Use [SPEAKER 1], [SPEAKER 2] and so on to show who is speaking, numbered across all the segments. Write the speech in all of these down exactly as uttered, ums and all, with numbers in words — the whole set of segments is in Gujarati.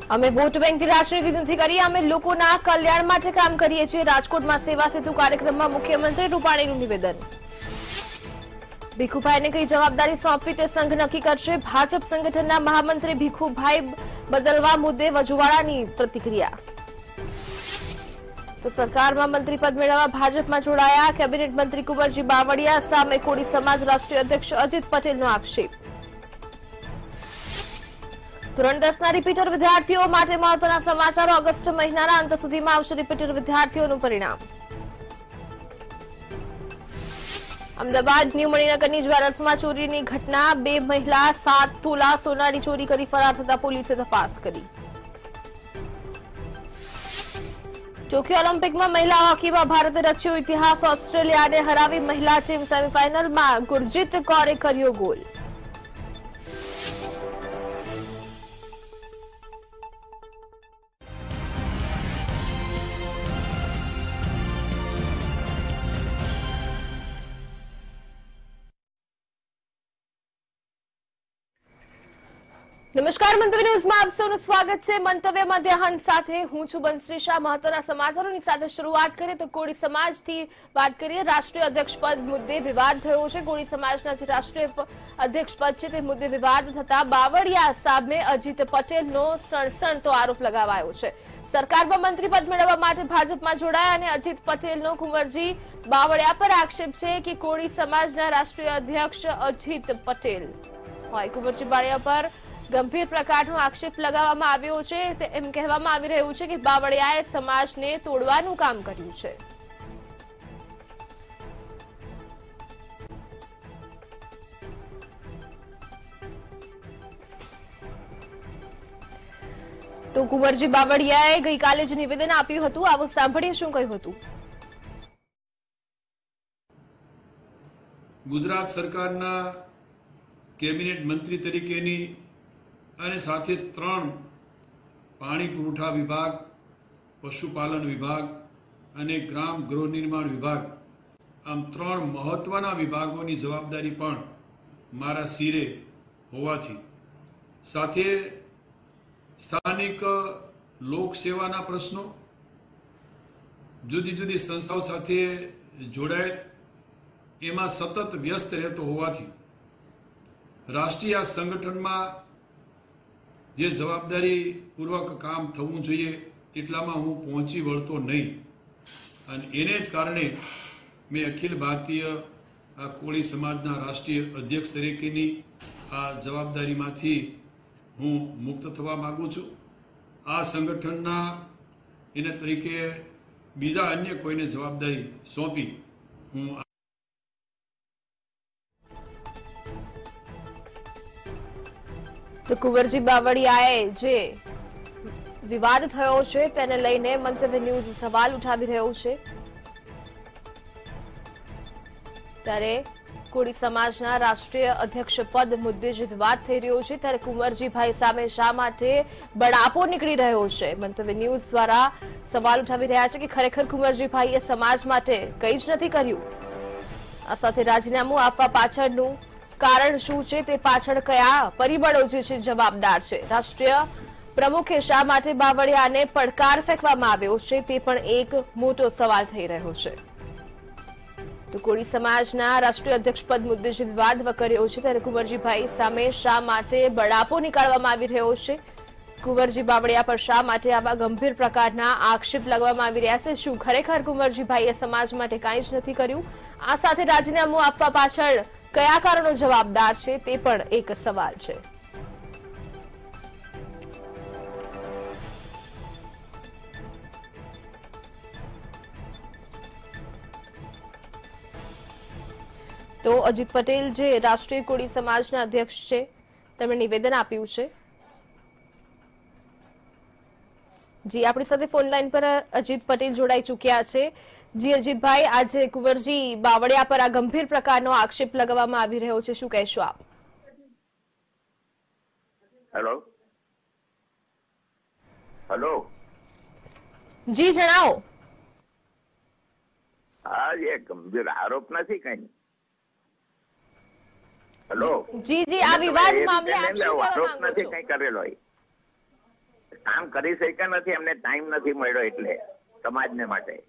[SPEAKER 1] અમે વોટ બેંકની રાજનીતિ નથી કરી, અમે લોકોના કલ્યાણ માટે કામ કરીએ છીએ। રાજકોટમાં સેવા સેતુ કાર્યક્રમમાં મુખ્યમંત્રી રૂપાણીનું નિવેદન। ભીખુભાઈને કઈ જવાબદારી સોંપવી તે સંઘ નક્કી કરશે। ભાજપ સંગઠનના મહામંત્રી ભીખુભાઈ બદલવા મુદ્દે વજુવાળાની પ્રતિક્રિયા। તો સરકારમાં મંત્રી પદ મેળવવા ભાજપમાં જોડાયા કેબિનેટ મંત્રી કુંવરજી બાવળિયા સામે કોળી સમાજ રાષ્ટ્રીય અધ્યક્ષ અજીત પટેલનો આક્ષેપ। ધોરણ દસ ના રિપીટર વિદ્યાર્થીઓ માટે મહત્વના સમાચાર। ઓગસ્ટ મહિનાના અંત સુધીમાં આવશે રિપીટર વિદ્યાર્થીઓનું પરિણામ। અમદાવાદ ન્યૂ મણિનગરની જ્વેલર્સમાં ચોરીની ઘટના। બે મહિલા સાત તોલા સોનાની ચોરી કરી ફરાર થતા પોલીસે તપાસ કરી। ટોક્યો ઓલિમ્પિકમાં મહિલા હોકીમાં ભારતે રચ્યો ઇતિહાસ। ઓસ્ટ્રેલિયાને હરાવી મહિલા ટીમ સેમીફાઇનલમાં। ગુરજીત કૌરે કર્યો ગોલ। નમસ્કાર, મંતવ્ય ન્યૂઝમાં આપ સૌનું સ્વાગત છે। મંતવ્ય મધ્યાહન સાથે હું છું બંસરી શાહ। મહત્વના સમાચારોની સાથે શરૂઆત કરીએ તો કોળી સમાજથી વાત કરીએ। રાષ્ટ્રીય અધ્યક્ષ પદ મુદ્દે વિવાદ થયો છે। કોળી સમાજના જે રાષ્ટ્રીય અધ્યક્ષ પદ છે તે મુદ્દે વિવાદ થતા બાવળિયા સામે અજીત પટેલનો સણસણતો આરોપ લગાવાયો છે। સરકારમાં મંત્રી પદ મેળવવા માટે ભાજપમાં જોડાયા અને અજીત પટેલનો કુંવરજી બાવળિયા પર આક્ષેપ છે કે કોળી સમાજના રાષ્ટ્રીય અધ્યક્ષ અજીત પટેલ હોય। કુંવરજી બાવળિયા પર ગંભીર પ્રકારનો આક્ષેપ લગાવવામાં આવ્યો છે। એમ કહેવામાં આવી રહ્યું છે કે બાવળિયાએ સમાજને તોડવાનું કામ કર્યું છે। તો કુંવરજી બાવળિયાએ ગઈકાલે જ નિવેદન આપ્યું હતું। આવો સાંભળીએ શું કહ્યું હતું।
[SPEAKER 2] ગુજરાત સરકારના કેબિનેટ મંત્રી તરીકેની અને સાથે ત્રણ પાણી પુરવઠા વિભાગ, પશુપાલન વિભાગ અને ગ્રામ ગૃહ નિર્માણ વિભાગ, આમ ત્રણ મહત્વના વિભાગોની જવાબદારી પણ મારા સિરે હોવાથી સાથે સ્થાનિક લોકસેવાના પ્રશ્નો, જુદી જુદી સંસ્થાઓ સાથે જોડાયેલ એમાં સતત વ્યસ્ત રહેતો હોવાથી રાષ્ટ્રીય સંગઠનમાં જે જવાબદારીપૂર્વક કામ થવું જોઈએ એટલામાં હું પહોંચી વળતો નહીં અને એને જ કારણે મેં અખિલ ભારતીય આ કોળી સમાજના રાષ્ટ્રીય અધ્યક્ષ તરીકેની આ જવાબદારીમાંથી હું મુક્ત થવા માગું છું। આ સંગઠનના એના તરીકે બીજા અન્ય કોઈને જવાબદારી સોંપી હું
[SPEAKER 1] તો કુંવરજી બાવળિયાએ જે વિવાદ થયો છે તેને લઈને મંતવ્ય ન્યૂઝ સવાલ ઉઠાવી રહ્યો છે। ત્યારે કોળી સમાજના રાષ્ટ્રીય અધ્યક્ષ પદ મુદ્દે જે વિવાદ થઈ રહ્યો છે ત્યારે કુંવરજીભાઈ સામે શા માટે બળાપો નીકળી રહ્યો છે। મંતવ્ય ન્યૂઝ દ્વારા સવાલ ઉઠાવી રહ્યા છે કે ખરેખર કુંવરજીભાઈએ સમાજ માટે કંઈ જ નથી કર્યું। આ સાથે રાજીનામું આપવા પાછળનું કારણ શું છે તે પાછળ કયા પરિબળો જે છે જવાબદાર છે। રાષ્ટ્રીય પ્રમુખે શા માટે બાવળિયાને પડકાર ફેંકવામાં આવ્યો છે તે પણ એક મોટો સવાલ થઈ રહ્યો છે। તો કોળી સમાજના રાષ્ટ્રીય અધ્યક્ષ પદ મુદ્દે જે વિવાદ વકર્યો છે ત્યારે કુંવરજીભાઈ સામે શા માટે બળાપો નીકાળવામાં આવી રહ્યો છે। કુંવરજી બાવળિયા પર શા માટે આવા ગંભીર પ્રકારના આક્ષેપ લગાવવામાં આવી રહ્યા છે। શું ખરેખર કુંવરજીભાઈએ સમાજ માટે કાંઈ જ નથી કર્યું। આ સાથે રાજીનામું આપવા પાછળ કયા કારણો જવાબદાર છે તે પણ એક સવાલ છે। તો અજીત પટેલ જે રાષ્ટ્રીય કોળી સમાજના અધ્યક્ષ છે તેમણે નિવેદન આપ્યું છે। જી આપણી સાથે ફોન લાઈન પર અજીત પટેલ જોડાઈ ચૂક્યા છે। જી અજીતભાઈ, આજે કુંવરજી બાવળિયા પર આ ગંભીર પ્રકારનો આક્ષેપ લગાવવામાં આવી રહ્યો છે, શું કહેશો આપ?
[SPEAKER 3] હેલો હેલો
[SPEAKER 1] જી જણાવો।
[SPEAKER 3] હા, એ ગંભીર આરોપ નથી કઈ। હેલો
[SPEAKER 1] જી જી આ વિવાદ મામલે આપ શું કહેવા માંગો છો?
[SPEAKER 3] નથી કઈ કરેલો। કામ કરી શક્યા નથી, એમને ટાઈમ નથી મળ્યો એટલે સમાજને માટે.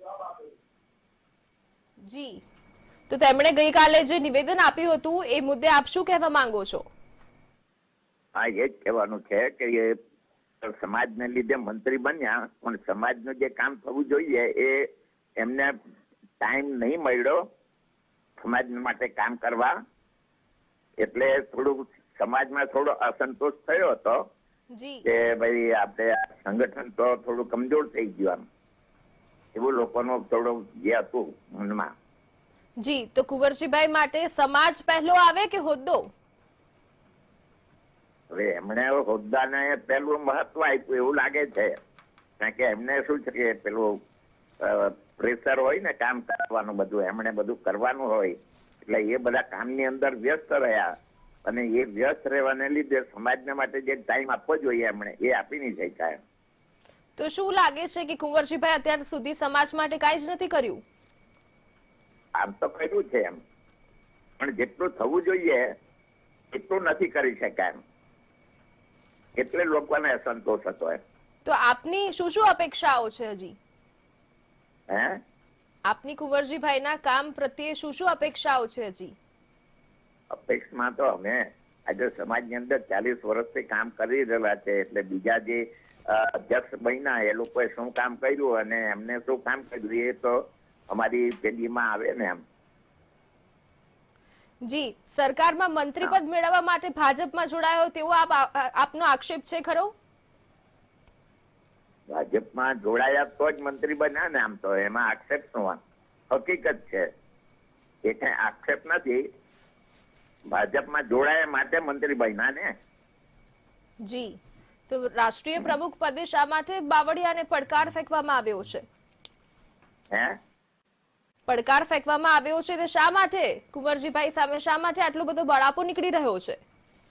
[SPEAKER 1] જી, તો તેમણે ગઈકાલે જે નિવેદન આપ્યું હતું એ મુદ્દે આપ શું કહેવા માંગો છો?
[SPEAKER 3] હા, એ જ કહેવાનું છે કે એ સમાજને લીધે મંત્રી બન્યા, પણ સમાજનું જે કામ થવું જોઈએ એ એમને ટાઈમ નહીં મળ્યો સમાજ માટે કામ કરવા, એટલે થોડું સમાજમાં થોડો અસંતોષ થયો હતો કે ભાઈ આપણે સંગઠન તો થોડું કમજોર થઈ ગયું, આમ એવું લોકોનો થોડો જે હતું મનમાં.
[SPEAKER 1] જી, તો કુંવરજીભાઈ માટે સમાજ પહેલો આવે કે હોદ્દો?
[SPEAKER 3] હવે એમણે હોદ્દાને પેલું મહત્વ આપ્યું એવું લાગે છે, કારણ કે એમને શું છે કે પેલું પ્રેશર હોય ને કામ કરવાનું, બધું એમણે બધું કરવાનું હોય, એટલે એ બધા કામની અંદર વ્યસ્ત રહ્યા, અને એ વ્યસ્ત રહેવાને લીધે સમાજને માટે જે ટાઈમ આપવો જોઈએ એમણે એ આપી નહીં શક્યા.
[SPEAKER 1] તો શું લાગે છે કે કુંવરજીભાઈ અત્યાર સુધી સમાજ માટે કાંઈ જ નથી કર્યું?
[SPEAKER 3] આમ તો કર્યું છે એમ, પણ જેટલું થવું જોઈએ એટલું નથી કરી શક્યા એમ, એટલે લોકોને અસંતોષ હતો એમ.
[SPEAKER 1] તો આપની શું શું અપેક્ષાઓ છે હજી?
[SPEAKER 3] હે,
[SPEAKER 1] આપની કુંવરજીભાઈના કામ પ્રત્યે શું શું અપેક્ષાઓ છે હજી?
[SPEAKER 3] અપેક્ષામાં તો અમે આજે સમાજની અંદર ચાલીસ વર્ષથી કામ કરી રહેલા છે, એટલે બીજા જે અધ્યક્ષ બન્યા એ લોકોએ શું કામ કર્યું અને એમને શું કામ કર્યું એ તો અમારી પેઢીમાં આવે ને એમ.
[SPEAKER 1] જી, સરકારમાં મંત્રી પદ મેળવવા માટે ભાજપમાં જોડાયો તેવો આપ આપનો આક્ષેપ છે ખરો?
[SPEAKER 3] ભાજપમાં જોડાયા તો જ મંત્રી બન્યા ને, આમ તો એમાં આક્ષેપ શું, હકીકત છે, એ કઈ આક્ષેપ નથી. ભાજપમાં જોડાયા માટે મંત્રી બન્યા ને.
[SPEAKER 1] જી, તો રાષ્ટ્રીય પ્રમુખ પદે શા માટે બાવળિયાને પડકાર ફેંકવામાં આવ્યો છે?
[SPEAKER 3] હે,
[SPEAKER 1] પડકાર ફેંકવામાં આવ્યો છે તે શા માટે? કુંવરજીભાઈ સામે શા માટે આટલો બધો બળાપો નીકળી રહ્યો છે?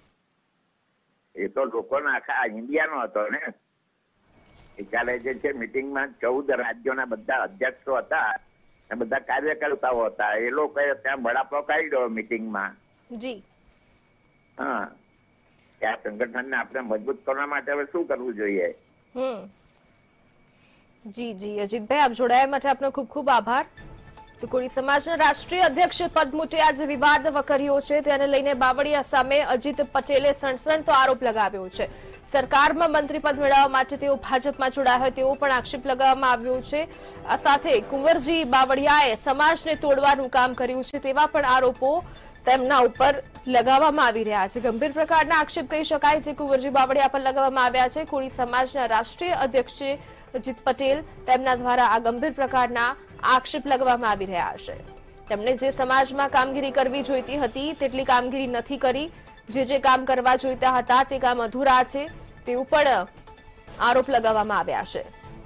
[SPEAKER 3] એ તો લોકોનો આખા ઇન્ડિયાનો હતો ને. ગઈકાલે જે છે મિટિંગમાં ચૌદ રાજ્યોના બધા અધ્યક્ષો હતા, બધા કાર્યકર્તાઓ હતા, એ લોકોએ ત્યાં બળાપો કાઢ્યો મિટિંગમાં.
[SPEAKER 1] જી,
[SPEAKER 3] હા, આ સંગઠનને આપણે મજબૂત કરવા માટે હવે શું કરવું જોઈએ?
[SPEAKER 1] હમ જી જી અજીતભાઈ, આપ જોડાયા માટે આપનો ખૂબ ખૂબ આભાર. તો કોળી સમાજના રાષ્ટ્રીય અધ્યક્ષ પદ મુદ્દે આજે વિવાદ વકર્યો છે, તેને લઈને બાવળિયા સામે અજીત પટેલે સણસણતો આરોપ લગાવ્યો છે. સરકારમાં મંત્રી પદ મેળવવા માટે તેઓ ભાજપમાં જોડાયા હોય તેવો પણ આક્ષેપ લગાવવામાં આવ્યો છે. આ સાથે કુંવરજી બાવળિયાએ સમાજને તોડવાનું કામ કર્યું છે તેવા પણ આરોપો તેમના ઉપર લગાવવામાં આવી રહ્યા છે. ગંભીર પ્રકારના આક્ષેપ કહી શકાય જે કુંવરજી બાવળિયા પર લગાવવામાં આવ્યા છે. કોળી સમાજના રાષ્ટ્રીય અધ્યક્ષ અજીત પટેલ તેમના દ્વારા આ ગંભીર પ્રકારના આક્ષેપ લગાવવામાં આવી રહ્યા છે. તેમણે જે સમાજમાં કામગીરી કરવી જોઈતી હતી તેટલી કામગીરી નથી કરી, જે જે કામ કરવા જોઈતા હતા તે કામ અધૂરા છે તેવું પણ આરોપ લગાવવામાં આવ્યા છે.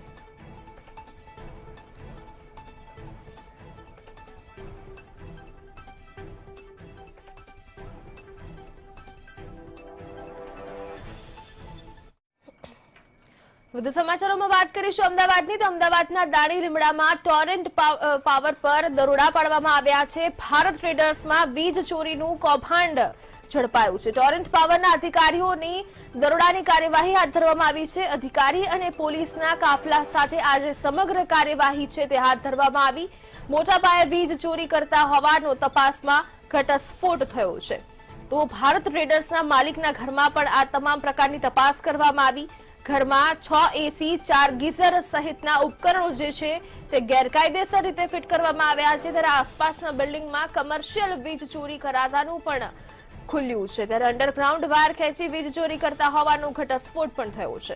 [SPEAKER 1] વધુ સમાચારોમાં વાત કરીશું અમદાવાદની. તો અમદાવાદના દાણી લીમડામાં ટોરેન્ટ પાવર પર દરોડા પાડવામાં આવ્યા છે. ભારત ટ્રેડર્સમાં વીજ ચોરીનું કૌભાંડ ઝડપાયું છે. ટોરેન્ટ પાવરના અધિકારીઓની દરોડાની કાર્યવાહી હાથ ધરવામાં આવી છે. અધિકારી અને પોલીસના કાફલા સાથે આજે સમગ્ર કાર્યવાહી છે તે હાથ ધરવામાં આવી. મોટા પાયે વીજ ચોરી કરતા હોવાનો તપાસમાં ઘટસ્ફોટ થયો છે. તો ભારત ટ્રેડર્સના માલિકના ઘરમાં પણ આ તમામ પ્રકારની તપાસ કરવામાં આવી. ઘરમાં છ એસી, ચાર ગીઝર સહિતના ઉપકરણો જે છે તે ગેરકાયદેસર રીતે ફિટ કરવામાં આવ્યા છે. ત્યારે આસપાસના બિલ્ડિંગમાં કમર્શિયલ વીજ ચોરી કરાતાનું પણ ખુલ્યું છે. ત્યારે અંડરગ્રાઉન્ડ વાયર ખેંચી વીજ ચોરી કરતા હોવાનો ઘટસ્ફોટ પણ થયો છે.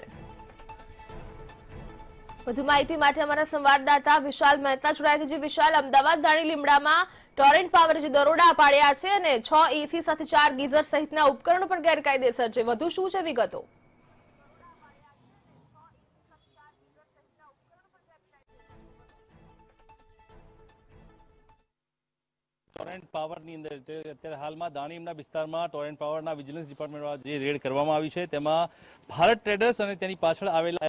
[SPEAKER 1] વધુ માહિતી માટે અમારા સંવાદદાતા વિશાલ મહેતા જોડાયા છે. જે વિશાલ, અમદાવાદ દાણી લીમડામાં ટોરેન્ટ પાવર જે દરોડા પાડ્યા છે અને છ એસી સાથે ચાર ગીઝર સહિતના ઉપકરણો પણ ગેરકાયદેસર છે, વધુ શું છે વિગતો?
[SPEAKER 4] ટોરેન્ટ પાવરની અંદર અત્યારે હાલમાં દાણીના વિસ્તારમાં ટોરેન્ટ પાવરના વિજિલન્સ ડિપાર્ટમેન્ટ જે રેડ કરવામાં આવી છે તેમાં ભારત ટ્રેડર્સ અને તેની પાછળ આવેલા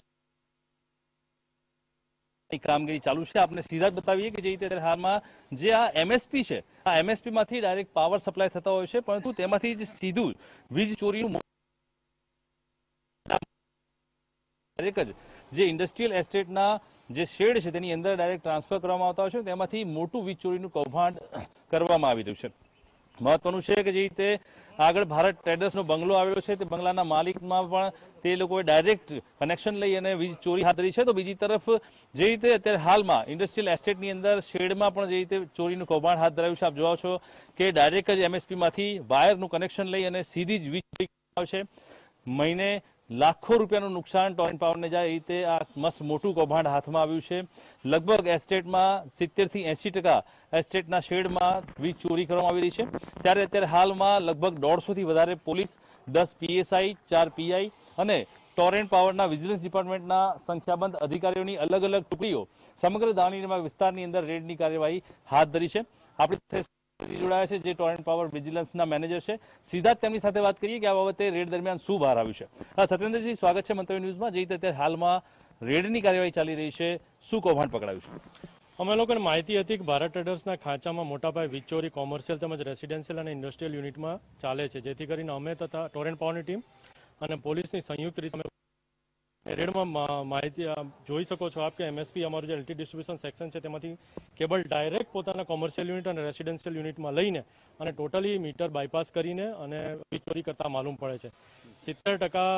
[SPEAKER 4] કામગીરી ચાલુ છે. આપને સીધા જ બતાવીએ કે જે રીતે હાલમાં જે આ એમએસપી છે, આ એમએસપી માંથી ડાયરેક્ટ પાવર સપ્લાય થતા હોય છે, પરંતુ તેમાંથી જ સીધું વીજ ચોરીનું ડાયરેક્ટ જ જે ઇન્ડસ્ટ્રીયલ એસ્ટેટના જે શેડ છે તેની અંદર ડાયરેક્ટ ટ્રાન્સફર કરવામાં આવતા હોય છે, તેમાંથી મોટું વીજ ચોરીનું કૌભાંડ કરવામાં આવી રહ્યું છે. મહત્વનું છે કે જે રીતે આગળ ભારત ટ્રેડર્સનો બંગલો આવેલો છે, તે બંગલાના માલિકમાં પણ તે લોકોએ ડાયરેક્ટ કનેક્શન લઈ અને વીજ ચોરી હાથ ધરી છે. તો બીજી તરફ જે રીતે અત્યારે હાલમાં ઇન્ડસ્ટ્રીયલ એસ્ટેટની અંદર શેડમાં પણ જે રીતે ચોરીનું કૌભાંડ હાથ ધરાવ્યું છે, આપ જોવો છો કે ડાયરેક્ટ જ એમએસપીમાંથી વાયરનું કનેક્શન લઈ અને સીધી જ વીજ ચોરી કરવામાં આવે છે. મહિને લાખો રૂપિયાનું નુકસાન ટોરેન્ટ પાવરને જાય એ રીતે આ મસ્ત મોટું કૌભાંડ હાથમાં આવ્યું છે. લગભગ એસ્ટેટમાં સિત્તેર થી એસી ટકા એસ્ટેટના શેડમાં વીજ ચોરી કરવામાં આવી રહી છે. ત્યારે અત્યારે હાલમાં લગભગ દોઢસો થી વધારે પોલીસ, દસ પીએસઆઈ, ચાર પીઆઈ અને ટોરેન્ટ પાવરના વિજિલન્સ ડિપાર્ટમેન્ટના સંખ્યાબંધ અધિકારીઓની અલગ અલગ ટુકડીઓ સમગ્ર દાણીલીમડા વિસ્તારની અંદર રેડની કાર્યવાહી હાથ ધરી છે. આપણી જોડાયા છે જે ટોરેન્ટ પાવર વિજિલન્સના મેનેજર છે, સીધા જ તેમની સાથે વાત કરીએ કે આ બાબતે રેડ દરમિયાન શું બહાર આવ્યું છે. સત્યેન્દ્રજી, સ્વાગત છે મંતવ્ય ન્યૂઝમાં. જે રીતે અત્યારે હાલમાં રેડની કાર્યવાહી ચાલી રહી છે, શું કૌભાંડ પકડાયું છે?
[SPEAKER 5] અમે લોકોને માહિતી હતી કે ભારત ટ્રેડર્સના ખાંચામાં મોટાપાયે વીજ ચોરી કોમર્શિયલ તેમજ રેસિડેન્શિયલ અને ઇન્ડસ્ટ્રીયલ યુનિટમાં ચાલે છે, જેથી કરીને અમે તથા ટોરેન્ટ પાવરની ટીમ અને પોલીસની સંયુક્ત રીતે રેડમાં માહિતી જોઈ શકો છો આપ કે એમએસપી અમારું જે એલટી ડિસ્ટ્રીબ્યુશન સેક્શન છે તેમાંથી કેબલ ડાયરેક્ટ પોતાના કોમર્શિયલ યુનિટ અને રેસિડેન્શિયલ યુનિટમાં લઈને અને ટોટલી મીટર બાયપાસ કરીને અને વીજ ચોરી કરતા માલુમ પડે છે. સિત્તેર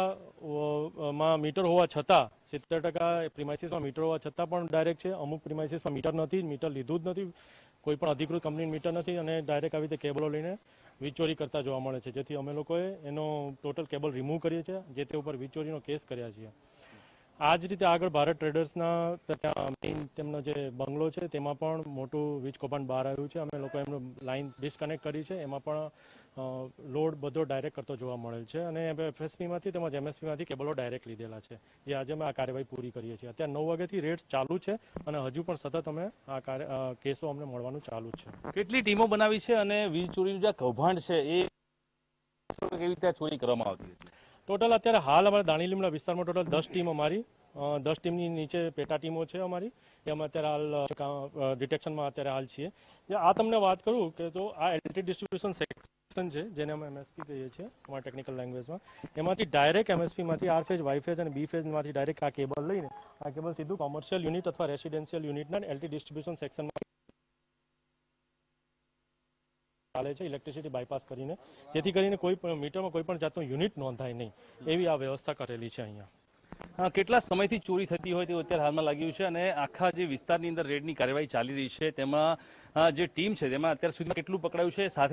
[SPEAKER 5] ટકામાં મીટર હોવા છતાં સિત્તેર ટકા પ્રિમાઇસીસમાં મીટર હોવા છતાં પણ ડાયરેક્ટ છે, અમુક પ્રિમાઇસીસમાં મીટર નથી, મીટર લીધું જ નથી, કોઈ પણ અધિકૃત કંપની મીટર નથી અને ડાયરેક્ટ આવી રીતે કેબલો લઈને વીજ ચોરી કરતા જોવા મળે છે. જેથી અમે લોકોએ એનો ટોટલ કેબલ રિમૂવ કરીએ છીએ, જે તે ઉપર વીજ ચોરીનો કેસ કર્યા છીએ. આ જ રીતે આગળ ભારત ટ્રેડર્સના ત્યાં મેઇન તેમનો જે બંગલો છે તેમાં પણ મોટું વીજ કૌભાંડ બહાર આવ્યું છે. અમે લોકો એમનું લાઇન ડિસ્કનેક્ટ કરી છે, એમાં પણ લોડ બધો ડાયરેક્ટ કરતો જોવા મળેલ છે અને એફએસપીમાંથી તેમજ એમએસપીમાંથી કેબલો ડાયરેક્ટ લીધેલા છે, જે આજે અમે આ કાર્યવાહી પૂરી કરીએ છીએ. અત્યારે નવ વાગ્યાથી રેડ્સ ચાલુ છે અને હજુ પણ સતત અમે આ કેસો અમને મળવાનું ચાલુ જ છે.
[SPEAKER 4] કેટલી ટીમો બનાવી છે અને વીજ ચોરીનું જે કૌભાંડ છે એ કેવી રીતે ચોરી કરવામાં આવતી છે?
[SPEAKER 5] ટોટલ અત્યારે હાલ અમારા દાણીલીમડા વિસ્તારમાં ટોટલ દસ ટીમ અમારી દસ ટીમની નીચે પેટા ટીમો છે અમારી, એ અમે અત્યારે હાલ ડિટેક્શનમાં અત્યારે હાલ છીએ. આ તમને વાત કરું કે તો આ એલટી ડિસ્ટ્રીબ્યુશન સેક્શન છે, જેને અમે એમએસપી કહીએ છીએ અમારા ટેકનિકલ લેંગ્વેજમાં, એમાંથી ડાયરેક્ટ એમએસપીમાંથી આર ફેઝ, વાય ફેઝ અને બી ફેઝમાંથી ડાયરેક્ટ આ કેબલ લઈને આ કેબલ સીધું કોમર્શિયલ યુનિટ અથવા રેસિડેન્શિયલ યુનિટના એલટી ડિસ્ટ્રીબ્યુશન સેક્શનમાં ચાલે છે, ઇલેક્ટ્રિસિટી બાયપાસ કરીને, જેથી કરીને કોઈ પણ મીટરમાં કોઈ પણ જાતનું યુનિટ નોંધાય નહીં, એવી આ વ્યવસ્થા કરેલી છે. અહીંયા
[SPEAKER 4] કેટલા સમયથી ચોરી થતી હોય તેવું અત્યારે હાલમાં લાગ્યું છે અને આખા જે વિસ્તારની અંદર રેડની કાર્યવાહી ચાલી રહી છે તેમાં જે ટીમ છે તેમાં અત્યાર સુધીમાં કેટલું પકડાયું છે? સાથે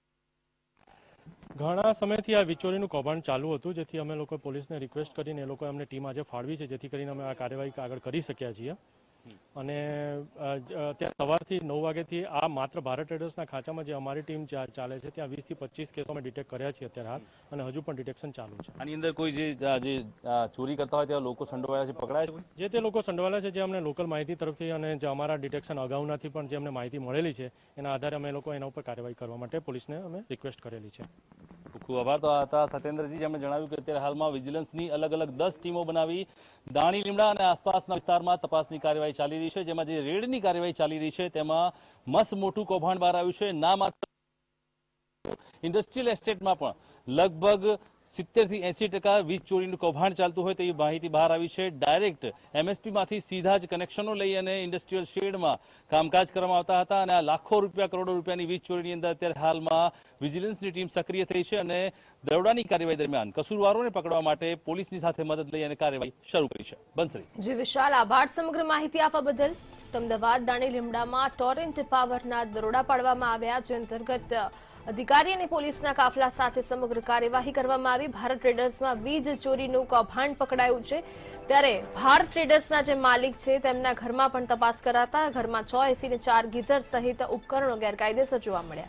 [SPEAKER 5] ઘણા સમયથી આ વીજ ચોરીનું કૌભાંડ ચાલુ હતું, જેથી અમે લોકો પોલીસને રિક્વેસ્ટ કરીને એ લોકો અમને ટીમ આજે ફાળવી છે, જેથી કરીને અમે આ કાર્યવાહી આગળ કરી શક્યા છીએ. અને ત્યાં સવારથી નવ વાગ્યાથી આ માત્ર ભારત ટ્રેડર્સના ખાંચામાં જે અમારી ટીમ ચાલે છે ત્યાં વીસ થી પચીસ કેસો અમે ડિટેક્ટ કર્યા છે અત્યારે હાલ, અને હજુ પણ ડિટેક્શન ચાલુ છે.
[SPEAKER 4] આની અંદર કોઈ જે ચોરી કરતા હોય તેવા લોકો સંડોવાયેલા છે, પકડાય છે?
[SPEAKER 5] જે તે લોકો સંડોવાયેલા છે, જે અમને લોકલ માહિતી તરફથી અને જે અમારા ડિટેક્શન અગાઉનાથી પણ જે અમને માહિતી મળેલી છે એના આધારે અમે લોકો એના ઉપર કાર્યવાહી કરવા માટે પોલીસને અમે રિક્વેસ્ટ કરેલી છે.
[SPEAKER 4] ખૂબ આભાર. તો હતા સત્યેન્દ્રજી, જેમણે જણાવ્યું કે અત્યારે હાલમાં વિજિલન્સની અલગ અલગ દસ ટીમો બનાવી દાણીલીમડા અને આસપાસના વિસ્તારમાં તપાસની કાર્યવાહી ચાલી રહી છે, જેમાં જે રેડની કાર્યવાહી ચાલી રહી છે તેમાં મસ્ત મોટું કૌભાંડ બહાર આવ્યું છે. ના માત્ર ઇન્ડસ્ટ્રીયલ એસ્ટેટમાં પણ લગભગ સિત્તેર થી એસી ટકા વીજ ચોરીનું કૌભાંડ ચાલતું હોય તેવી માહિતી બહાર આવી છે. ડાયરેક્ટ એમએસપીમાંથી સીધા જ કનેક્શનો લઈ અને ઇન્ડસ્ટ્રીયલ શેડમાં કામકાજ કરવામાં આવતા હતા અને આ લાખો રૂપિયા, કરોડો રૂપિયાની વીજ ચોરીની અંદર અત્યારે હાલમાં વિજિલન્સની ટીમ સક્રિય થઈ છે અને દરોડાની કાર્યવાહી દરમિયાન કસૂરવારોને પકડવા માટે પોલીસની સાથે મદદ લઈ અને કાર્યવાહી શરૂ કરી છે. બંસરી
[SPEAKER 1] જી વિશાલ, આભાર સમગ્ર માહિતી આપવા બદલ. અમદાવાદ દાણીલીમડામાં ટોરેન્ટ પાવરના દરોડા પાડવામાં આવ્યા, જે અંતર્ગત અધિકારી અને પોલીસના કાફલા સાથે સમગ્ર કાર્યવાહી કરવામાં આવી. ભારત ટ્રેડર્સમાં વીજ ચોરીનું કૌભાંડ પકડાયું છે, ત્યારે ભારત ટ્રેડર્સના જે માલિક છે તેમના ઘરમાં પણ તપાસ કરાતા ઘરમાં છ એસી ને ચાર ગીઝર સહિત ઉપકરણો ગેરકાયદેસર જોવા મળ્યા.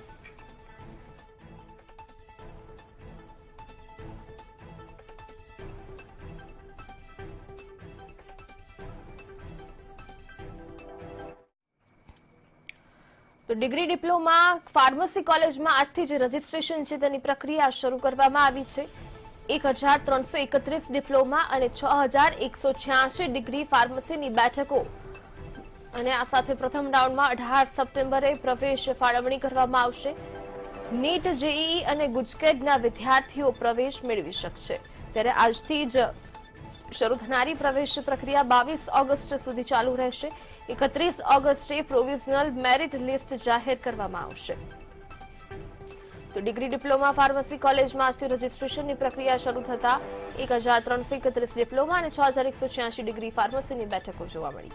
[SPEAKER 1] તો ડિગ્રી ડિપ્લોમા ફાર્મસી કોલેજમાં આજથી જ રજીસ્ટ્રેશન છે તેની પ્રક્રિયા શરૂ કરવામાં આવી છે. એક હજાર ત્રણસો એકત્રીસ ડિપ્લોમા અને છ હજાર એકસો છ્યાસી ડિગ્રી ફાર્મસીની બેઠકો અને આ સાથે પ્રથમ રાઉન્ડમાં અઢાર સપ્ટેમ્બરે પ્રવેશ ફાળવણી કરવામાં આવશે. નીટ, જેઈઈ અને ગુજકેટના વિદ્યાર્થીઓ પ્રવેશ મેળવી શકશે. ત્યારે આજથી જ શરૂ થનારી પ્રવેશ પ્રક્રિયા બાવીસ ઓગસ્ટ સુધી ચાલુ રહેશે. એકત્રીસ ઓગસ્ટે પ્રોવિઝનલ મેરિટ લિસ્ટ જાહેર કરવામાં આવશે. તો ડિગ્રી ડિપ્લોમા ફાર્મસી કોલેજમાં આજથી રજીસ્ટ્રેશનની પ્રક્રિયા શરૂ થતા એક હજાર ત્રણસો એકત્રીસ ડિપ્લોમા અને છ હજાર એકસો છ્યાસી ડિગ્રી ફાર્મસીની બેઠકો જોવા મળી.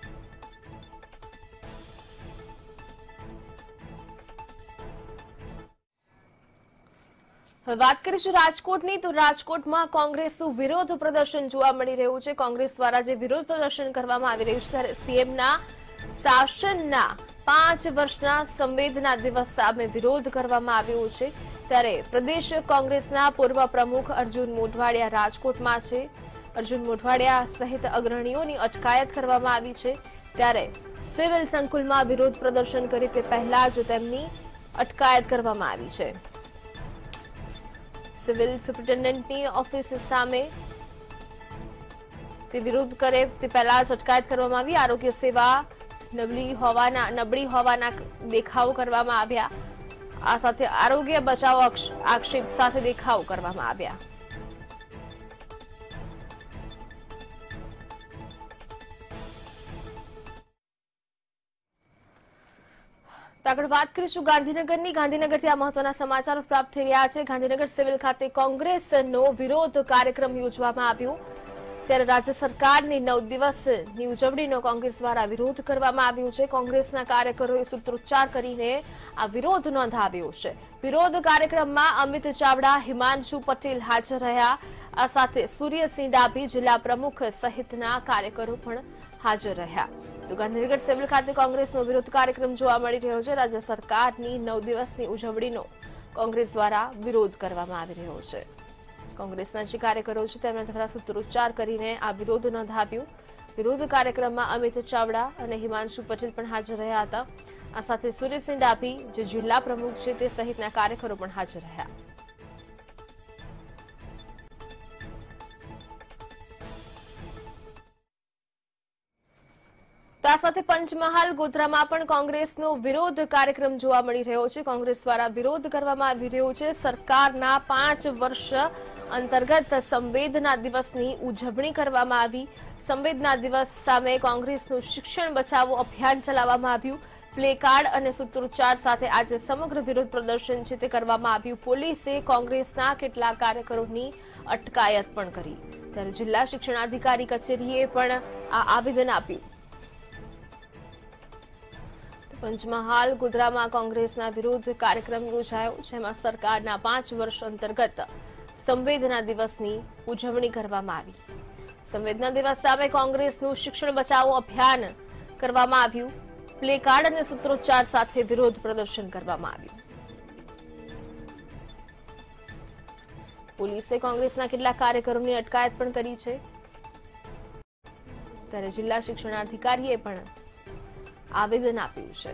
[SPEAKER 1] હવે વાત કરીશું રાજકોટની. તો રાજકોટમાં કોંગ્રેસનું વિરોધ પ્રદર્શન જોવા મળી રહ્યું છે. કોંગ્રેસ દ્વારા જે વિરોધ પ્રદર્શન કરવામાં આવી રહ્યું છે ત્યારે સીએમના શાસનના પાંચ વર્ષના સંવેદના દિવસ સામે વિરોધ કરવામાં આવ્યો છે. ત્યારે પ્રદેશ કોંગ્રેસના પૂર્વ પ્રમુખ અર્જુન મોઢવાડિયા રાજકોટમાં છે. અર્જુન મોઢવાડિયા સહિત અગ્રણીઓની અટકાયત કરવામાં આવી છે. ત્યારે સિવિલ સંકુલમાં વિરોધ પ્રદર્શન કરી તે પહેલા જ તેમની અટકાયત કરવામાં આવી છે. સિવિલ સુપ્રિન્ટેન્ડન્ટની ઓફિસ સામે તે વિરોધ કરે તે પહેલા જ અટકાયત કરવામાં આવી. આરોગ્ય સેવા નબળી હોવાના નબળી હોવાના દેખાવો કરવામાં આવ્યા. આ સાથે આરોગ્ય બચાવ આક્ષેપ સાથે દેખાવો કરવામાં આવ્યા. આગળ વાત કરીશું ગાંધીનગરની. ગાંધીનગરથી આ મહત્વના સમાચાર પ્રાપ્ત થઈ રહ્યા છે. ગાંધીનગર સિવિલ ખાતે કોંગ્રેસનો વિરોધ કાર્યક્રમ યોજવામાં આવ્યો. ત્યારે રાજ્ય સરકારની નવ દિવસની ઉજવણીનો કોંગ્રેસ દ્વારા વિરોધ કરવામાં આવ્યો છે. કોંગ્રેસના કાર્યકરોએ સૂત્રોચ્ચાર કરીને આ વિરોધ નોંધાવ્યો છે. વિરોધ કાર્યક્રમમાં અમિત ચાવડા, હિમાંશુ પટેલ હાજર રહ્યા. આ સાથે સૂર્યસિંહ ડાભી, જિલ્લા પ્રમુખ સહિતના કાર્યકરો પણ હાજર રહ્યા. તો ગાંધીનગર સિવિલ ખાતે કોંગ્રેસનો વિરોધ કાર્યક્રમ જોવા મળી રહ્યો છે. રાજ્ય સરકારની નવ દિવસની ઉજવણીનો કોંગ્રેસ દ્વારા વિરોધ કરવામાં આવી રહ્યો છે. કોંગ્રેસના જે કાર્યકરો છે તેમના દ્વારા સૂત્રોચ્ચાર કરીને આ વિરોધ નોંધાવ્યો. વિરોધ કાર્યક્રમમાં અમિત ચાવડા અને હિમાંશુ પટેલ પણ હાજર રહ્યા હતા. આ સાથે સૂર્યસિંહ ડાભી, જે જિલ્લા પ્રમુખ છે તે સહિતના કાર્યકરો પણ હાજર રહ્યા. આ સાથે પંચમહાલ ગોધરામાં પણ કોંગ્રેસનો વિરોધ કાર્યક્રમ જોવા મળી રહ્યો છે. કોંગ્રેસ દ્વારા વિરોધ કરવામાં આવી રહ્યો છે. સરકારના પાંચ વર્ષ અંતર્ગત સંવેદના દિવસની ઉજવણી કરવામાં આવી. સંવેદના દિવસ સામે કોંગ્રેસનું શિક્ષણ બચાવો અભિયાન ચલાવવામાં આવ્યું. પ્લે કાર્ડ અને સૂત્રોચ્ચાર સાથે આજે સમગ્ર વિરોધ પ્રદર્શન છે તે કરવામાં આવ્યું. પોલીસે કોંગ્રેસના કેટલાક કાર્યકરોની અટકાયત પણ કરી. ત્યારે જિલ્લા શિક્ષણાધિકારી કચેરીએ પણ આ આવેદન આપ્યું. પંચમહાલ ગોધરામાં કોંગ્રેસના વિરોધ કાર્યક્રમ યોજાયો, જેમાં સરકારના પાંચ વર્ષ અંતર્ગત સંવેદના દિવસની ઉજવણી કરવામાં આવી. સંવેદના દિવસ સામે કોંગ્રેસનું શિક્ષણ બચાવો અભિયાન કરવામાં આવ્યું. પ્લે કાર્ડ અને સૂત્રોચ્ચાર સાથે વિરોધ પ્રદર્શન કરવામાં આવ્યું. પોલીસે કોંગ્રેસના કેટલાક કાર્યકરોની અટકાયત પણ કરી છે. ત્યારે જિલ્લા શિક્ષણાધિકારીએ પણ આવેદન આપ્યું છે.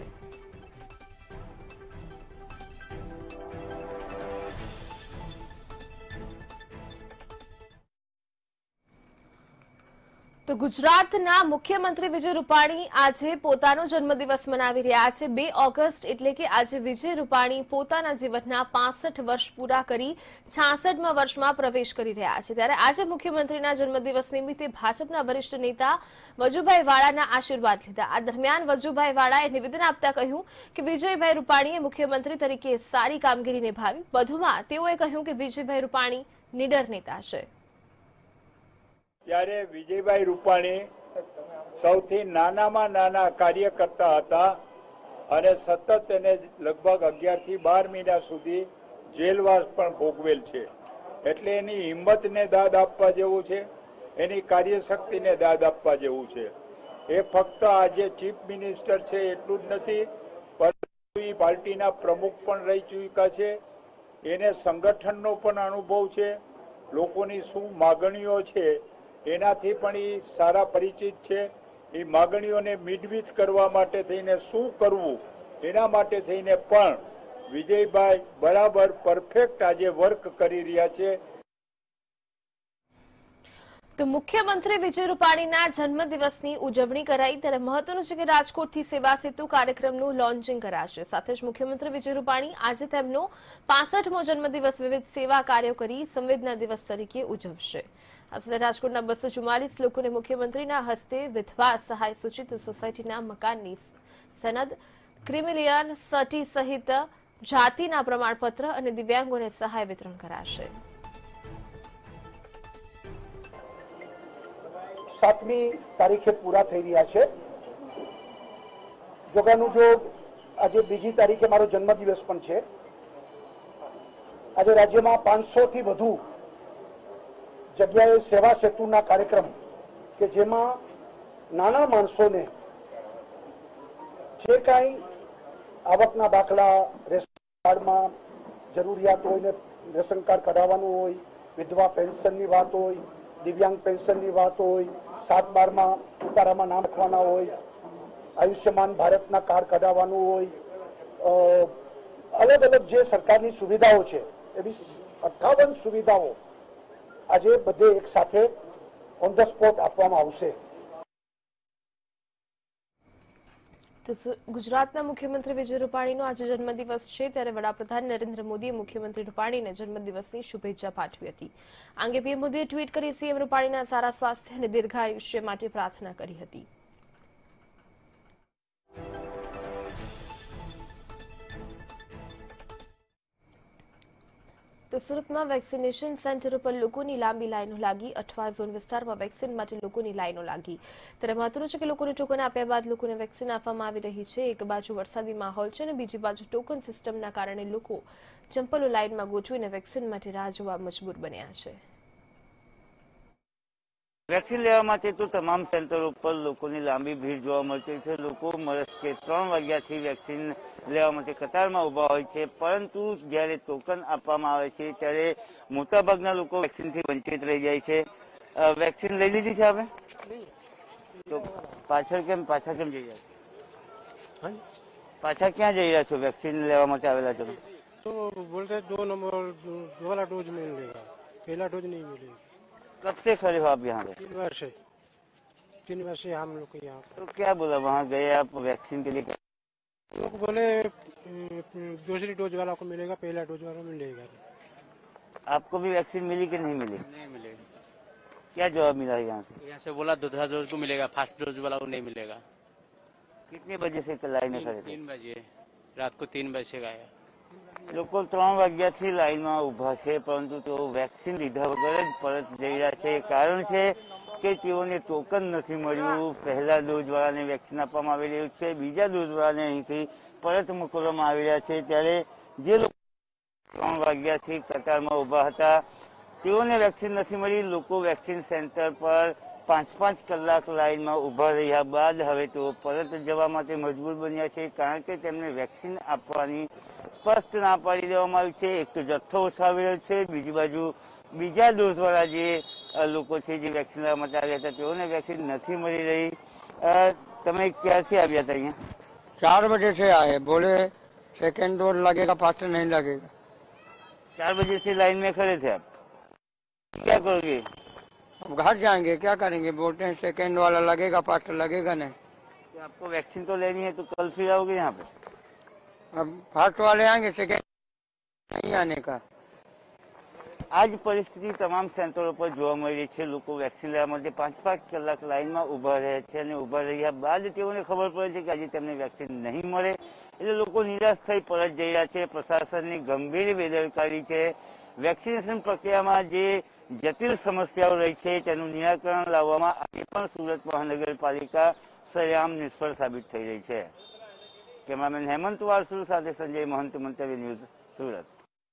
[SPEAKER 1] તો ગુજરાતના મુખ્યમંત્રી વિજય રૂપાણી આજે પોતાનો જન્મદિવસ મનાવી રહ્યા છે. બે ઓગસ્ટ એટલે કે આજે વિજય રૂપાણી પોતાના જીવનના પાસઠ વર્ષ પૂરા કરી છાસઠમા વર્ષમાં પ્રવેશ કરી રહ્યા છે. ત્યારે આજે મુખ્યમંત્રીના જન્મદિવસ નિમિત્તે ભાજપના વરિષ્ઠ નેતા વજુભાઈ વાળાના આશીર્વાદ લીધા. આ દરમિયાન વજુભાઈ વાળાએ નિવેદન આપતા કહ્યું કે વિજયભાઈ રૂપાણીએ મુખ્યમંત્રી તરીકે સારી કામગીરી નિભાવી. વધુમાં તેઓએ કહ્યું કે વિજયભાઈ રૂપાણી નીડર નેતા છે.
[SPEAKER 6] ત્યારે વિજયભાઈ રૂપાણી સૌથી નાનામાં નાના કાર્યકર્તા હતા અને સતત એને લગભગ અગિયાર થી બાર મહિના સુધી જેલવાસ પણ ભોગવેલ છે. એટલે એની હિંમતને દાદ આપવા જેવું છે, એની કાર્યશક્તિને દાદ આપવા જેવું છે. એ ફક્ત આજે ચીફ મિનિસ્ટર છે એટલું જ નથી, પરંતુ એ પાર્ટીના પ્રમુખ પણ રહી ચૂક્યા છે. એને સંગઠનનો પણ અનુભવ છે. લોકોની શું માગણીઓ છે એનાથી પણ એ સારા પરિચિત છે. એ માગણીઓને મિડવીચ કરવા માટે થઈને શું કરવું એના માટે થઈને પણ વિજયભાઈ બરાબર પરફેક્ટ આજે વર્ક કરી રહ્યા છે.
[SPEAKER 1] તો મુખ્યમંત્રી વિજય રૂપાણીના જન્મદિવસની ઉજવણી કરાઈ ત્યારે મહત્વનું છે કે રાજકોટથી સેવા સેતુ કાર્યક્રમનું લોન્ચિંગ કરાશે. સાથે જ મુખ્યમંત્રી વિજય રૂપાણી આજે તેમનો પાસઠમો જન્મદિવસ વિવિધ સેવા કાર્યો કરી સંવેદના દિવસ તરીકે ઉજવશે. આ સાથે રાજકોટના બસો ચુમ્માલીસ લોકોને મુખ્યમંત્રીના હસ્તે વિધવા સહાય સૂચિત સોસાયટીના મકાનની સનદ, ક્રિમિલિયર સટી સહિત જાતિના પ્રમાણપત્ર અને દિવ્યાંગોને સહાય વિતરણ કરાશે.
[SPEAKER 7] સાતમી તારીખે પૂરા થઈ રહ્યા છે. જોગાનું જો આજે બીજી તારીખે મારો જન્મદિવસ પણ છે. આજે રાજ્યમાં પાંચસો થી વધુ જગ્યાએ સેવા સેતુના કાર્યક્રમ કે જેમાં નાના માણસોને જે કાંઈ આવકના દાખલા, રેશન કાર્ડમાં જરૂરિયાત હોય ને રેશન કાર્ડ કઢાવવાનું હોય, વિધવા પેન્શનની વાત હોય, દિવ્યાંગ પેન્શનની વાત હોય, સાત બારમાં ઉતારામાં નામ લખવાના હોય, આયુષ્યમાન ભારતના કાર્ડ કઢાવવાનું હોય, અલગ અલગ જે સરકારની સુવિધાઓ છે એવી અઠ્ઠાવન સુવિધાઓ આજે બધે એક સાથે ઓન ધ સ્પોટ આપવામાં આવશે.
[SPEAKER 1] તો ગુજરાતના મુખ્યમંત્રી વિજય રૂપાણીનો આજે જન્મદિવસ છે ત્યારે વડાપ્રધાન નરેન્દ્ર મોદીએ મુખ્યમંત્રી રૂપાણીને જન્મદિવસની શુભેચ્છા પાઠવી હતી. આ અંગે પીએમ મોદીએ ટ્વીટ કરી સીએમ રૂપાણીના સારા સ્વાસ્થ્ય અને દીર્ઘાયુષ્ય માટે પ્રાર્થના કરી હતી. તો સુરતમાં વેક્સિનેશન સેન્ટર ઉપર લોકોની લાંબી લાઈનો લાગી. અઠવા ઝોન વિસ્તારમાં વેક્સિન માટે લોકોની લાઈનો લાગી. ત્યારે મહત્વનું છે કે લોકોને ટોકન આપ્યા બાદ લોકોને વેક્સિન આપવામાં આવી રહી છે. એક બાજુ વરસાદી માહોલ છે અને બીજી બાજુ ટોકન સિસ્ટમના કારણે લોકો ચંપલો લાઈનમાં ગોઠવીને વેક્સિન માટે રાહ જોવા મજબૂર બન્યા છે.
[SPEAKER 8] વેક્સિન લેવા માટે તો તમામ સેન્ટરો ઉપર લોકોની લાંબી ભીડ જોવા મળતી છે. લોકો મળસ કે ત્રણ વાગ્યાથી વેક્સિન લેવા માટે કતારમાં ઉભા હોય છે, પરંતુ જ્યારે ટોકન આપવામાં આવે છે ત્યારે મોટાભાગના લોકો વેક્સિનથી વંચિત રહી જાય છે. વેક્સિન લઈ લીધી છે આપણે? તો પાછળ કેમ પાછા કેમ જઈ રહ્યા છો? પાછા ક્યાં જઈ રહ્યા છો વેક્સિન લેવા માટે આવેલા છો?
[SPEAKER 9] तो बोलते दो नंबर वाला डोज मिलेगा, पहला डोज नहीं मिलेगा.
[SPEAKER 8] कब से खड़े हो आप यहाँ पे?
[SPEAKER 9] तीन वर्ष से तीन वर्ष से हम लोग यहाँ.
[SPEAKER 8] तो क्या बोला वहाँ गए आप वैक्सीन के लिए?
[SPEAKER 9] लोग बोले दूसरी डोज वाला को मिलेगा, पहला डोज वाला मिलेगा.
[SPEAKER 8] आपको भी वैक्सीन मिली कि नहीं मिली?
[SPEAKER 10] नहीं मिलेगा.
[SPEAKER 8] क्या जवाब मिला यहाँ से?
[SPEAKER 10] यहाँ से बोला दूसरा डोज को मिलेगा, फर्स्ट डोज वाला को नहीं मिलेगा.
[SPEAKER 8] कितने बजे से लाइन में खड़े थे?
[SPEAKER 10] तीन बजे रात को तीन बजे से गया.
[SPEAKER 8] લોકો ત્રણ વાગ્યાથી લાઈનમાં ઉભા છે, પરંતુ તેઓ વેક્સિન લીધા વગર જ પરત જઈ રહ્યા છે. કારણ છે કે તેઓને ટોકન નથી મળ્યું. પહેલા ડોઝ વાળાને વેક્સિન આપવામાં આવી રહ્યું છે, બીજા ડોઝ વાળાને અહીંથી પરત મોકલવામાં આવી રહ્યા છે. ત્યારે જે લોકો ત્રણ વાગ્યાથી કતારમાં ઉભા હતા તેઓને વેક્સિન નથી મળી. લોકો વેક્સિન સેન્ટર પર પાંચ પાંચ કલાક લાઈનમાં ઉભા રહ્યા બાદ હવે તેઓ પરત જવા માટે મજબૂર બન્યા છે, કારણ કે તેમને વેક્સિન આપવાની સ્પષ્ટ ના પાડી દેવામાં આવી છે. એક તો જથ્થો ઓછો આવી રહ્યો છે, બીજી બાજુ બીજા ડોઝ વાળા જે લોકો છે જે વેક્સિન લેવા માટે આવ્યા હતા તેઓને વેક્સિન નથી મળી રહી. તમે ક્યારથી આવ્યા હતા અહીંયા?
[SPEAKER 11] चार बजे से आए, बोले सेकेंड डोज लगेगा, फास्ट नहीं लगेगा.
[SPEAKER 8] चार बजे से लाइन में खड़े थे आप, क्या करोगे?
[SPEAKER 11] अब घर जाएंगे, क्या करेंगे? बोलते हैं सेकेंड वाला लगेगा, फास्ट लगेगा नहीं.
[SPEAKER 8] आपको वैक्सीन तो लेनी है, तो कल फिर आओगे यहाँ पे?
[SPEAKER 11] अब फास्ट वाले आएंगे, सेकेंड नहीं आने का.
[SPEAKER 8] આ જ પરિસ્થિતિ તમામ સેન્ટરો પર જોવા મળી રહી છે. લોકો વેક્સિન લેવા માટે પાંચ પાંચ કલાક લાઈનમાં ઉભા રહે છે અને ઉભા રહ્યા બાદ તેઓને ખબર પડે છે કે આજે તેમને વેક્સિન નહીં મળે, એટલે લોકો નિરાશ થઈ પરત જઈ રહ્યા છે. પ્રશાસનની ગંભીર બેદરકારી છે. વેક્સિનેશન પ્રક્રિયામાં જે જટિલ સમસ્યાઓ રહી છે તેનું નિરાકરણ લાવવામાં આજે પણ સુરત મહાનગરપાલિકા સરેઆમ નિષ્ફળ સાબિત થઈ રહી છે. કેમેરામેન હેમંત વારસુ સાથે સંજય મહંત, મંતવ્ય ન્યૂઝ, સુરત.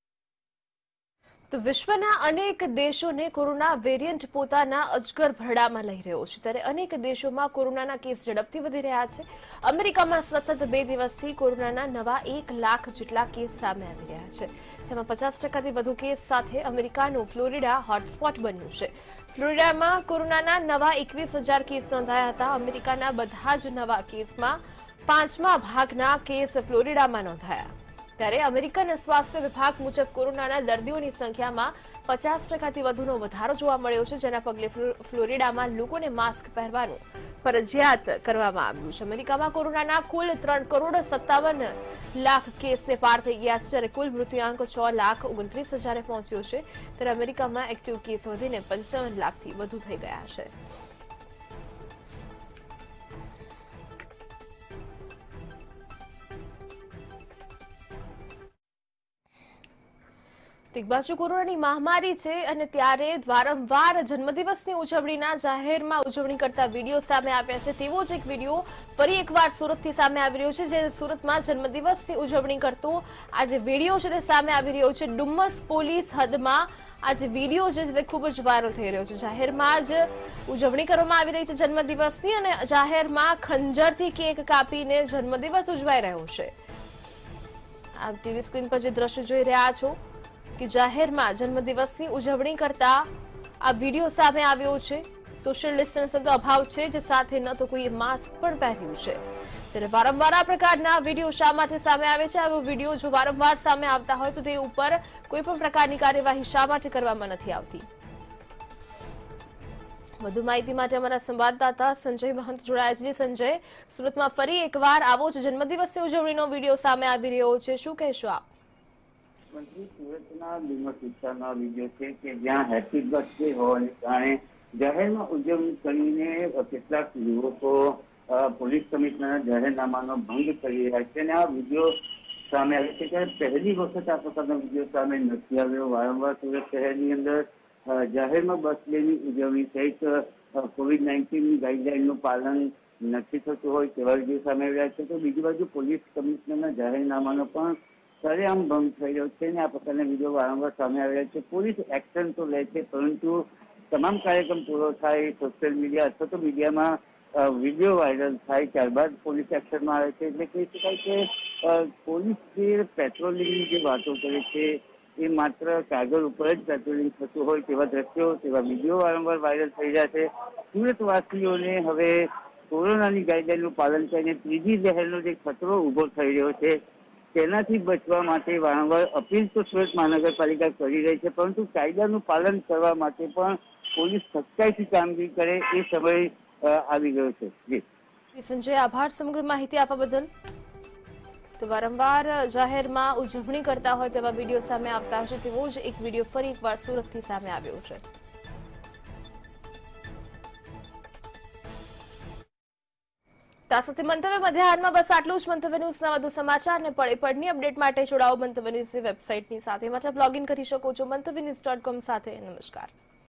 [SPEAKER 1] તો વિશ્વના અનેક દેશોને કોરોના વેરિયન્ટ પોતાના અજગર ભરડામાં લઈ રહ્યો છે. ત્યારે અનેક દેશોમાં કોરોનાના કેસ ઝડપથી વધી રહ્યા છે. અમેરિકામાં સતત બે દિવસથી કોરોનાના નવા એક લાખ જેટલા કેસ સામે આવી રહ્યા છે, જેમાં પચાસ ટકાથી વધુ કેસ સાથે અમેરિકાનું ફ્લોરિડા હોટસ્પોટ બન્યું છે. ફ્લોરિડામાં કોરોનાના નવા એકવીસ હજાર કેસ નોંધાયા હતા. અમેરિકાના બધા જ નવા કેસમાં પાંચમા ભાગના કેસ ફ્લોરિડામાં નોંધાયા. ત્યારે અમેરિકન સ્વાસ્થ્ય વિભાગ મુજબ કોરોનાના દર્દીઓની સંખ્યામાં પચાસ ટકાથી વધુનો વધારો જોવા મળ્યો છે, જેના પગલે ફ્લોરિડામાં લોકોને માસ્ક પહેરવાનું ફરજિયાત કરવામાં આવ્યું છે. અમેરિકામાં કોરોનાના કુલ ત્રણ કરોડ સત્તાવન લાખ કેસને પાર થઈ ગયા છે, જ્યારે કુલ મૃત્યુઆંક છ લાખ ઓગણત્રીસ હજારે પહોંચ્યો છે. ત્યારે અમેરિકામાં એક્ટિવ કેસ વધીને પંચાવન લાખથી વધુ થઈ ગયા છે. એક બાજુ કોરોનાની મહામારી છે અને ત્યારે વારંવાર જન્મદિવસની ઉજવણીના જાહેરમાં ઉજવણી કરતા વિડીયો સામે આવ્યા છે. તેવો જ એક વિડીયો ફરી એકવાર સુરતથી સામે આવી રહ્યો છે, જે સુરતમાં જન્મદિવસની ઉજવણી કરતો આ જે વિડીયો છે તે સામે આવી રહ્યો છે. ડુમ્મસ પોલીસ હદમાં આ જે વિડીયો છે તે ખૂબ જ વાયરલ થઈ રહ્યો છે. જાહેરમાં જ ઉજવણી કરવામાં આવી રહી છે જન્મદિવસની અને જાહેરમાં ખંજરથી કેક કાપીને જન્મદિવસ ઉજવાઈ રહ્યો છે. આપ ટીવી સ્ક્રીન પર જે દ્રશ્ય જોઈ રહ્યા છો કે જાહેરમાં જન્મદિવસની ઉજવણી કરતા આ વિડીયો સામે આવ્યો છે. સોશિયલ ડિસ્ટન્સનો અભાવ છે, જે સાથે ન તો કોઈએ માસ્ક પણ પહેર્યું છે. ત્યારે વારંવાર આ પ્રકારના વિડીયો શા માટે સામે આવે છે? આવો વિડીયો જો વારંવાર સામે આવતા હોય તો તે ઉપર કોઈ પણ પ્રકારની કાર્યવાહી શા માટે કરવામાં નથી આવતી? વધુ માહિતી માટે અમારા સંવાદદાતા સંજય મહંત જોડાયા છે. સંજય, સુરતમાં ફરી એકવાર આવો જ જન્મદિવસની ઉજવણીનો વિડીયો સામે આવી રહ્યો છે, શું કહેશો આપ?
[SPEAKER 8] સુરતના ડુમસ વિસ્તારના વિડીયો છે કે જ્યાં હેપી બર્થડે હોવાને કારણે જાહેરમાં ઉજવણી કરીને કેટલાક યુવકો પોલીસ કમિશનરના જાહેરનામાનો ભંગ કરી રહ્યા છે અને આ વિડીયો સામે આવે છે. ત્યારે પહેલી વખત આ પ્રકારનો વિડીયો સામે નથી આવ્યો. વારંવાર સુરત શહેરની અંદર જાહેરમાં બર્થડેની ઉજવણી સહિત કોવિડ નાઇન્ટીનની ગાઈડલાઇનનું પાલન નથી થતું હોય તેવા વિડીયો સામે આવ્યા છે. તો બીજી બાજુ પોલીસ કમિશનરના જાહેરનામાનો પણ સરેઆમ ભંગ થઈ રહ્યો છે અને આ પ્રકારના વિડીયો વારંવાર સામે આવ્યા છે. પોલીસ એક્શન તો લે છે, પરંતુ તમામ કાર્યક્રમ પૂરો થાય સોશિયલ મીડિયા અથવા તો મીડિયામાં વિડીયો વાયરલ થાય ત્યારબાદ પોલીસ એક્શનમાં આવે છે. એટલે કહી શકાય કે પોલીસ જે પેટ્રોલિંગની જે વાતો કરે છે એ માત્ર કાગળ ઉપર જ પેટ્રોલિંગ થતું હોય તેવા દ્રશ્યો, તેવા વિડીયો વારંવાર વાયરલ થઈ રહ્યા છે. સુરતવાસીઓને હવે કોરોનાની ગાઈડલાઈનનું પાલન કરીને ત્રીજી લહેરનો જે ખતરો ઉભો થઈ રહ્યો છે તેનાથી બચવા માટે વારંવાર અપીલ તો સુરત મહાનગરપાલિકા કરી રહી છે, પરંતુ કાયદાનું પાલન કરવા માટે પણ પોલીસ સખ્તાઈથી કામગીરી કરે એ સમય આવી ગયો છે. જી
[SPEAKER 1] સંજય, આભાર સમગ્ર માહિતી આપવા બદલ. તો વારંવાર જાહેરમાં ઉજવણી કરતા હોય તેવા વિડીયો સામે આવતા હશે, તેવો જ એક વિડીયો ફરી એકવાર સુરતથી સામે આવ્યો છે. તા સાથે મંતવ્ય મધ્યાહનમાં બસ આટલું જ. મંતવ્ય ન્યૂઝના વધુ સમાચાર ને પડે પડની અપડેટ માટે જોડાઓ મંતવ્ય ન્યૂઝની વેબસાઇટની સાથે. માટે બ્લોગ ઇન કરી શકો છો મંતવ્ય ન્યૂઝ ડોટ કોમ સાથે. નમસ્કાર.